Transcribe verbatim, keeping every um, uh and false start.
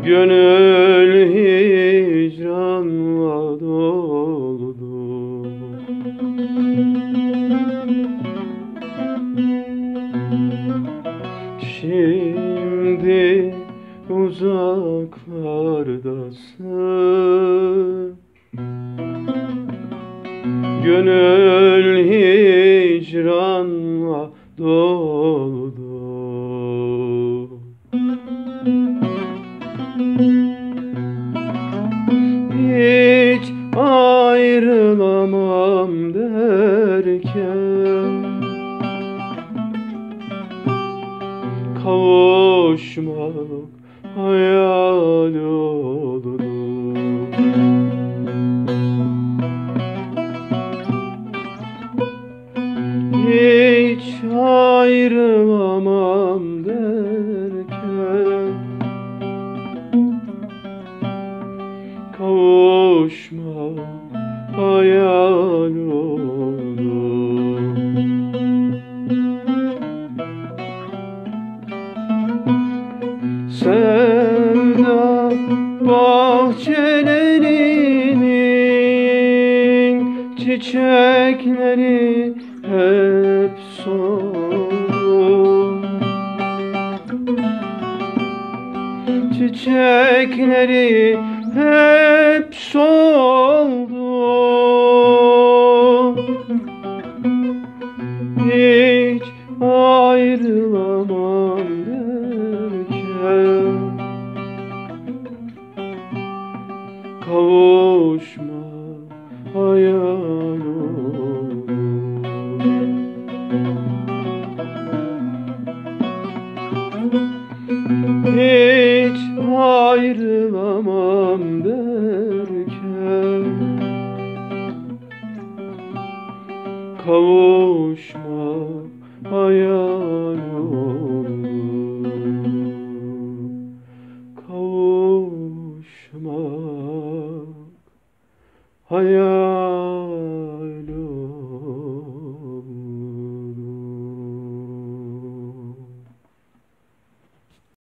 Gönül hicranla doldu. Şimdi uzaklardasın. Gönül hicranla doldu. Hiç ayrılamam derken kavuşmak hayal oldu. Hiç ayrılamam derken kavuşmak hayal oldu. Sevda bahçelerinin çiçekleri hep soldu. Çiçekleri hep soldu. Hiç ayrılamam derken kavuşma hayal oldu. Hiç ayrılamam derken kavuşma hayal oldu. Kavuşmak hayal